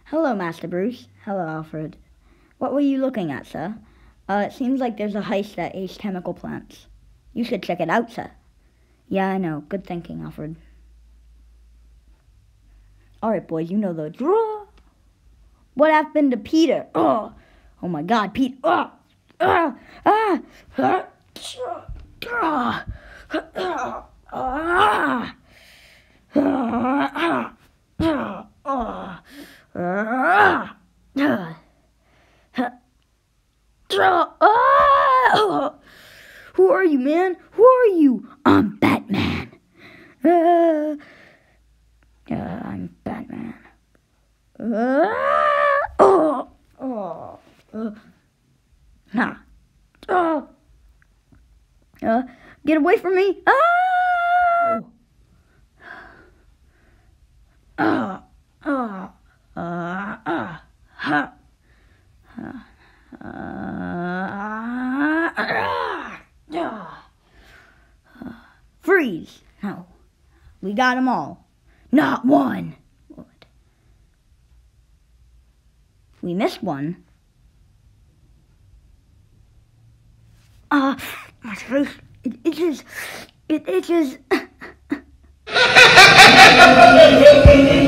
Hello, Master Bruce. Hello, Alfred. What were you looking at, sir? It seems like there's a heist at Ace Chemical Plants. You should check it out, sir. Yeah, I know. Good thinking, Alfred. Alright, boys, you know the draw. What happened to Peter? Oh my God, Pete. Who are you, man? Who are you? I'm Batman. I'm Batman. Get away from me! Freeze! No. We got them all. Not one. What? We missed one. My throat. It itches. It itches.